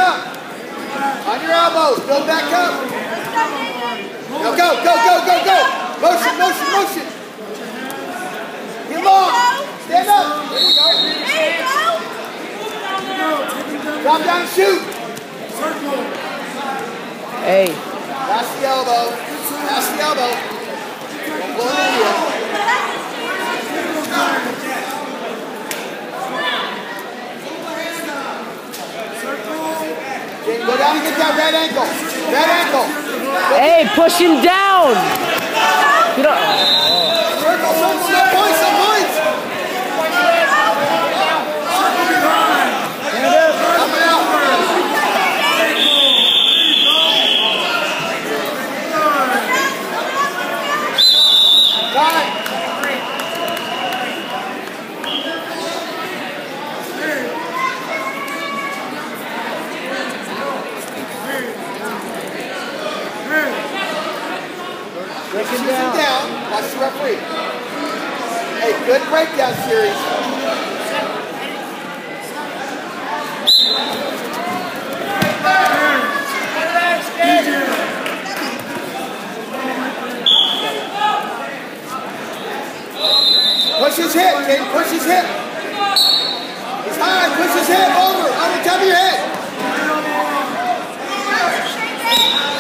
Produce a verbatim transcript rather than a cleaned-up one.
up. On your elbows. Build back up. Now go, go, go, go, go. Motion, motion, motion. Get long. Stand up. There you go. There you go. Drop down and shoot. Hey. Pass the elbow. Pass the elbow. Don't blow it in you. Okay, go down and get that red ankle. Red ankle. Hey, push him down. You don't. Circle, circle, no points, no points. Up and out. Got it. Break him down. down. Watch the referee. Hey, good breakdown series. Push his hip, King. Push his hip. He's high. Push his hip over. On the top of your head.